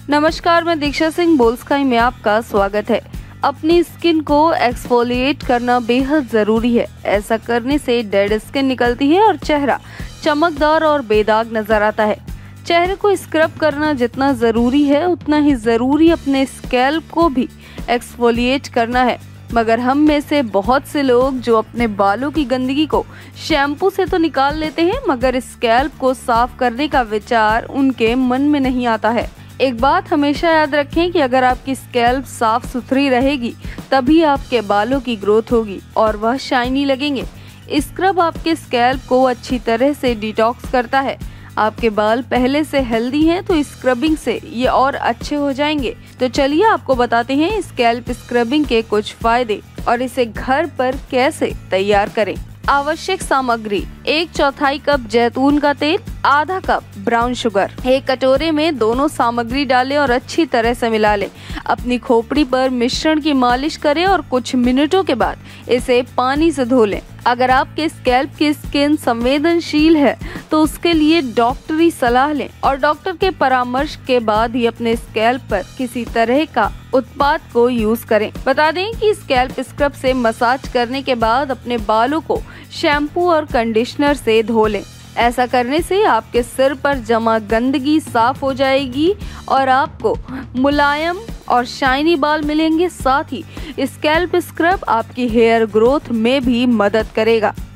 नमस्कार, मैं दीक्षा सिंह बोल्स्काई में आपका स्वागत है। अपनी स्किन को एक्सफोलिएट करना बेहद जरूरी है। ऐसा करने से डेड स्किन निकलती है और चेहरा चमकदार और बेदाग नजर आता है। चेहरे को स्क्रब करना जितना जरूरी है उतना ही जरूरी अपने स्कैल्प को भी एक्सफोलिएट करना है। मगर हम में से बहुत से लोग जो अपने बालों की गंदगी को शैम्पू से तो निकाल लेते हैं, मगर स्कैल्प को साफ करने का विचार उनके मन में नहीं आता है। एक बात हमेशा याद रखें कि अगर आपकी स्कैल्प साफ सुथरी रहेगी तभी आपके बालों की ग्रोथ होगी और वह शाइनी लगेंगे। स्क्रब आपके स्कैल्प को अच्छी तरह से डिटॉक्स करता है। आपके बाल पहले से हेल्दी हैं तो स्क्रबिंग से ये और अच्छे हो जाएंगे। तो चलिए आपको बताते हैं स्कैल्प स्क्रबिंग के कुछ फायदे और इसे घर पर कैसे तैयार करें। आवश्यक सामग्री: 1/4 कप जैतून का तेल, आधा कप ब्राउन शुगर। एक कटोरे में दोनों सामग्री डालें और अच्छी तरह से मिला लें। अपनी खोपड़ी पर मिश्रण की मालिश करें और कुछ मिनटों के बाद इसे पानी से धो लें। अगर आपके स्कैल्प की स्किन संवेदनशील है तो उसके लिए डॉक्टरी सलाह लें और डॉक्टर के परामर्श के बाद ही अपने स्कैल्प पर किसी तरह का उत्पाद को यूज करें। बता दें कि स्कैल्प स्क्रब से मसाज करने के बाद अपने बालों को शैम्पू और कंडीशनर से धो लें। ऐसा करने से आपके सिर पर जमा गंदगी साफ हो जाएगी और आपको मुलायम और शाइनी बाल मिलेंगे। साथ ही स्कैल्प स्क्रब आपकी हेयर ग्रोथ में भी मदद करेगा।